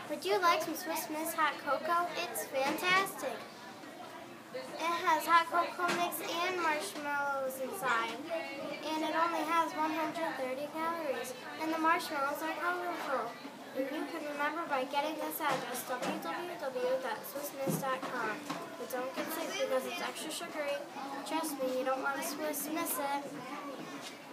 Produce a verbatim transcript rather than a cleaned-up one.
Would you like some Swiss Miss hot cocoa? It's fantastic. It has hot cocoa mix and marshmallows inside. And it only has one hundred thirty calories. And the marshmallows are colorful. And you can remember by getting this address, w w w dot swiss miss dot com. But don't get sick because it's extra sugary. Trust me, you don't want to Swiss Miss it.